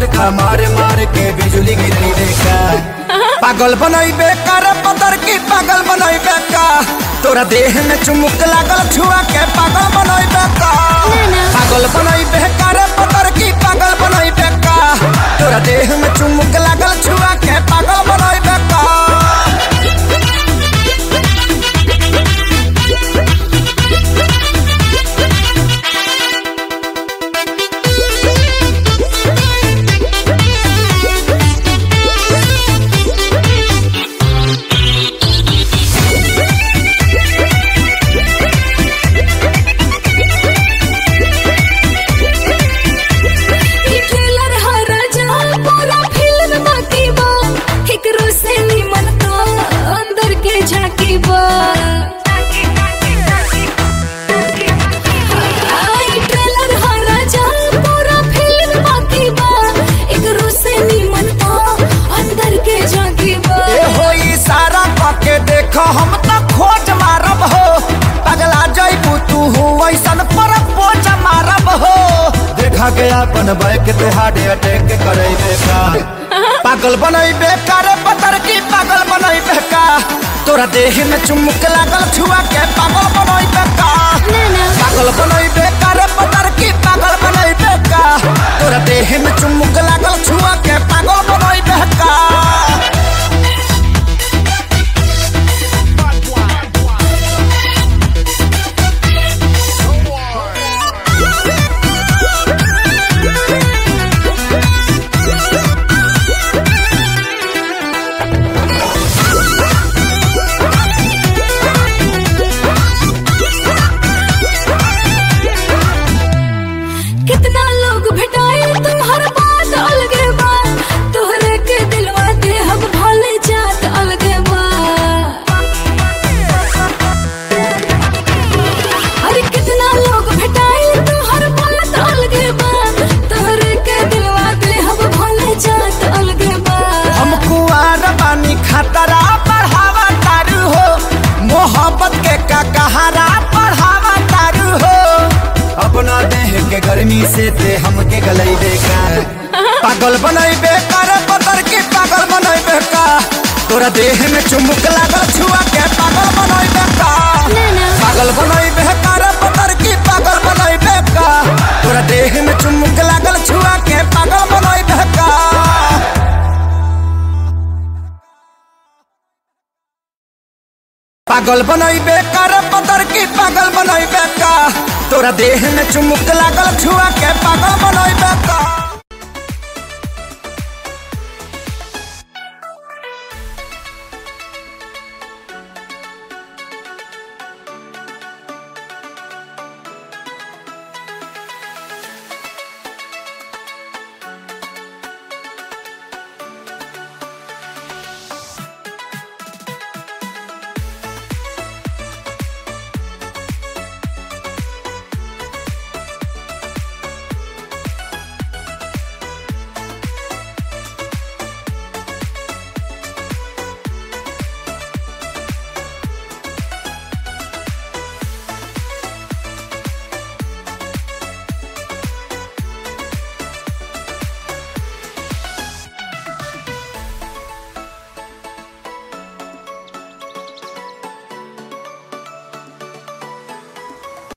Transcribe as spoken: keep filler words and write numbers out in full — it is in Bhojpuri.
झटका मारे मारे के बिजली गिरी देखा। पागल बनैबे कर पतर की पागल बनैबे का, तोरा देह में चुमुक लागल छुआ के पागल बनैबे का। पागल बनैबे कर पतर की पागल बनैबे का, तोरा देह में चुमुक लागल छुआ के पागल बनैबे का। हम तो खोज मारब हो, पगला जइबू तू हो ऐसन पर पोज मारब हो। देखा गया अपन बैक ते हार्ट अटैक करैबे का। पागल बनैबे करे पतर की पागल बनैबे का, तोरा देह में चुमुक लागल छुआ के पागल बनैबे का। पागल बनैबे करे पतर की पागल बनैबे का, तोरा देह में चुमुक लागल छुआ के पागल बनैबे का। खतरा बढ़ावा तारू हो, मोहब्बत के का कहारा बढ़ावा तारू हो। अपना देह के गर्मी से ते हमके गलैबे का। पागल बनैबे कर पतर की पागल बनैबे का, तोरा देह में चुमुक लागल छुआ के पागल बनैबे का। पागल बनैबे कर पतर की पागल बनैबे का, तोरा देह में चुमुक लागल छुआ के पागल बनैबे का। पागल बनैबे कर पतर की पागल बनैबे का, तोरा देह में चुमुक लागल छुआ के पागल बनैबे का।